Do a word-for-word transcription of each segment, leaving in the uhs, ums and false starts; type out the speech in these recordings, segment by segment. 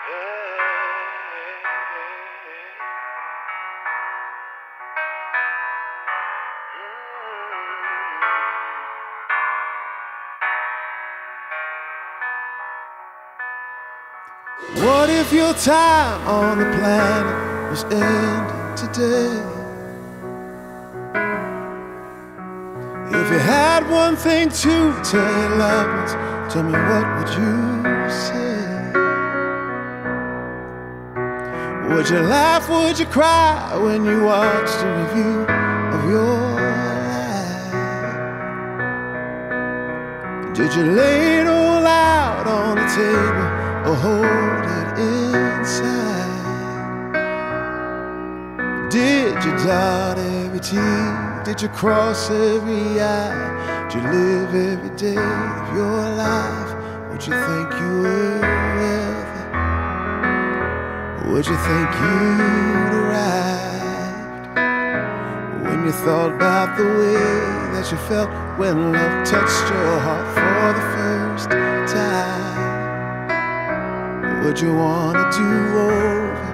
What if your time on the planet was ending today? If you had one thing to tell your loved ones, tell me, what would you say? Would you laugh, would you cry when you watched a review of your life? Did you lay it all out on the table or hold it inside? Did you dot every T? Did you cross every I? Did you live every day of your life? Would you think you were wealthy? Would you think you'd arrived? When you thought about the way that you felt when love touched your heart for the first time, would you want to do over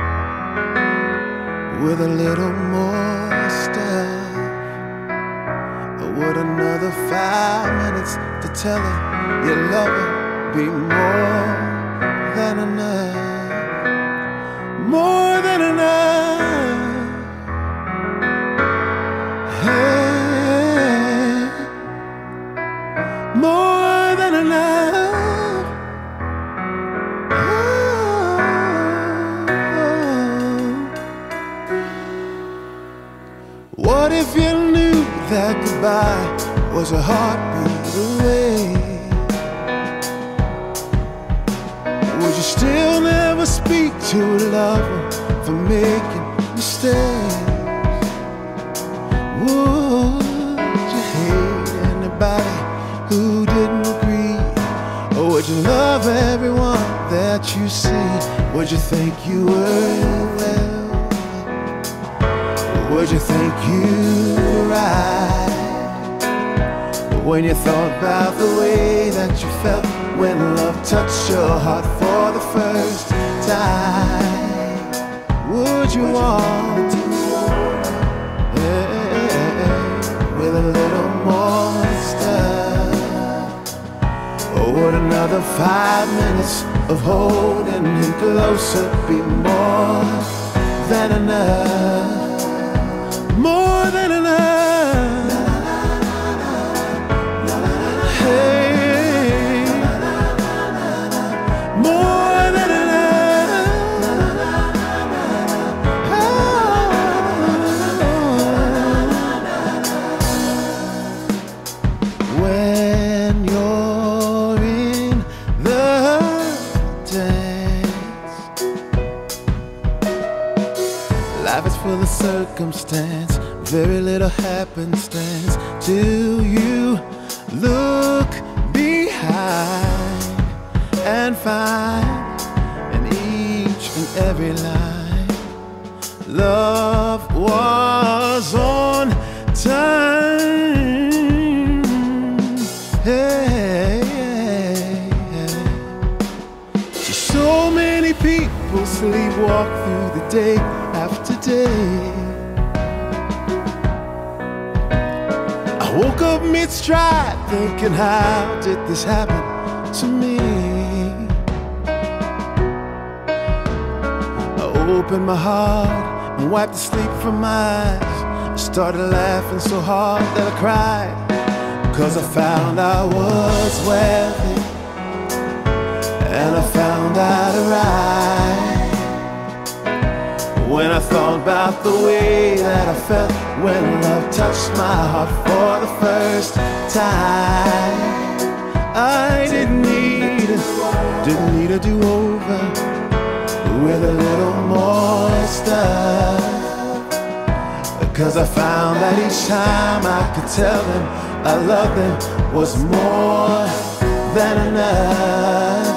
with a little more stuff? Or would another five minutes to tell her you love her be more than enough? More than enough. Hey, more than enough. What if you knew that goodbye was a heartbeat away? Would you still never speak to a lover for making mistakes? Would you hate anybody who didn't agree? Or would you love everyone that you see? Would you think you were well? Would you think you were right when you thought about the way that you felt when love touched your heart for the first time? Would you want to, yeah, with a little more stuff? Or would another five minutes of holding him closer be more than enough? More than enough. Hey, more than enough. Oh. When you're in the dance, life is full of circumstance, very little happenstance till you look behind and find in each and every line love was on time. Hey, hey, hey. So many people sleepwalk through the day after day. Woke up mid-stride thinking, how did this happen to me? I opened my heart and wiped the sleep from my eyes. I started laughing so hard that I cried, 'cause I found I was wealthy, and I found out right when I thought about the way that I felt when love touched my heart for the first time. I didn't need, didn't need a do-over with a little more stuff, 'cause I found that each time I could tell them I loved them was more than enough.